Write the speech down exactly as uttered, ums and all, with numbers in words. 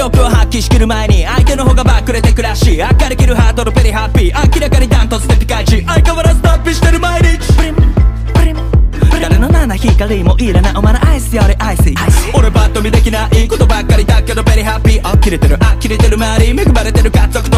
力を発揮しきる前に相手の方がバックれてくらし明るきるハートのペリハッピー明らかにダントツでピカイチ相変わらず脱皮してる毎日プリンプリン誰の七光もいらないお前のアイスよりアイス俺バッと見できないことばっかりだけどペリハッピーあ切れてるあ切れてる周り恵まれてる家族と